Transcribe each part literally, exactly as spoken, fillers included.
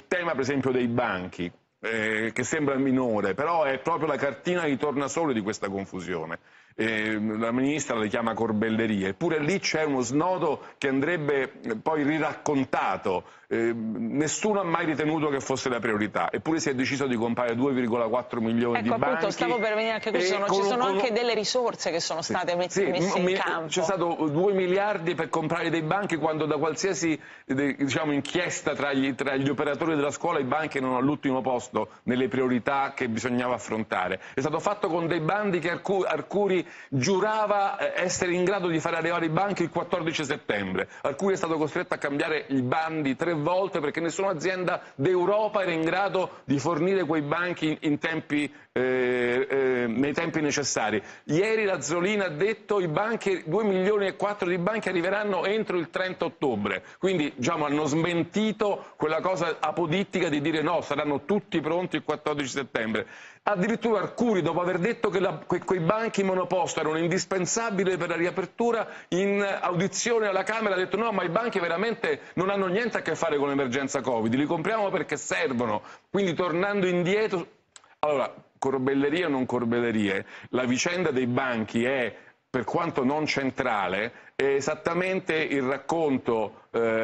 tema per esempio dei banchi, eh, che sembra minore, però è proprio la cartina di tornasole di questa confusione. Eh, la ministra le chiama corbellerie, eppure lì c'è uno snodo che andrebbe poi riraccontato. Eh, nessuno ha mai ritenuto che fosse la priorità, eppure si è deciso di comprare due virgola quattro milioni ecco, di banchi. Appunto, stavo per venire anche qui, ci sono, con, ci sono con, anche delle risorse che sono state sì, messe, sì, messe mi, in campo. C'è stato due miliardi per comprare dei banchi quando da qualsiasi diciamo, inchiesta tra gli, tra gli operatori della scuola i banchi erano all'ultimo posto nelle priorità che bisognava affrontare. È stato fatto con dei bandi che Arcuri giurava essere in grado di far arrivare i banchi il quattordici settembre. Arcuri è stato costretto a cambiare i bandi tre volte perché nessuna azienda d'Europa era in grado di fornire quei banchi in, in tempi, eh, eh, nei tempi necessari. Ieri la Zolina ha detto i banchi, due milioni e quattro di banchi arriveranno entro il trenta ottobre. Quindi diciamo, hanno smentito quella cosa apodittica di dire no, saranno tutti pronti il quattordici settembre. Addirittura Arcuri, dopo aver detto che la, que, quei banchi monoposto erano indispensabili per la riapertura, in audizione alla Camera ha detto no, ma i banchi veramente non hanno niente a che fare con l'emergenza Covid, li compriamo perché servono. Quindi tornando indietro, allora, corbellerie o non corbellerie, la vicenda dei banchi è, per quanto non centrale, è esattamente il racconto,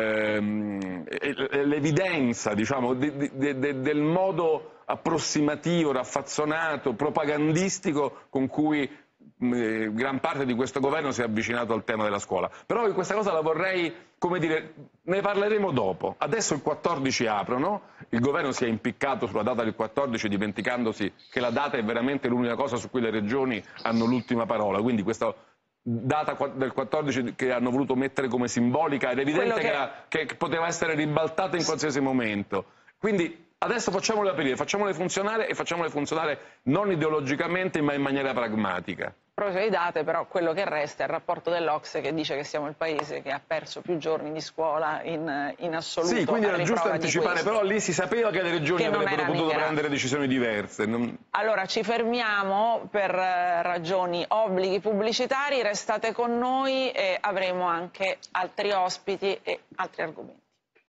ehm, l'evidenza diciamo, di, di, di, del modo approssimativo, raffazzonato, propagandistico con cui eh, gran parte di questo governo si è avvicinato al tema della scuola. Però questa cosa la vorrei, come dire, ne parleremo dopo. Adesso il quattordici aprono, il governo si è impiccato sulla data del quattordici dimenticandosi che la data è veramente l'unica cosa su cui le regioni hanno l'ultima parola, quindi questa data del quattordici che hanno voluto mettere come simbolica è evidente che... Che, era, che poteva essere ribaltata in qualsiasi momento. Quindi adesso facciamole aprire, facciamole funzionare e facciamole funzionare non ideologicamente ma in maniera pragmatica. A proposito di date, però, quello che resta è il rapporto dell'Ocse che dice che siamo il paese che ha perso più giorni di scuola in, in assoluto. Sì, quindi era giusto anticipare, però lì si sapeva che le regioni che avrebbero potuto migliorata. prendere decisioni diverse. Non... Allora, ci fermiamo per ragioni obblighi pubblicitari, restate con noi e avremo anche altri ospiti e altri argomenti.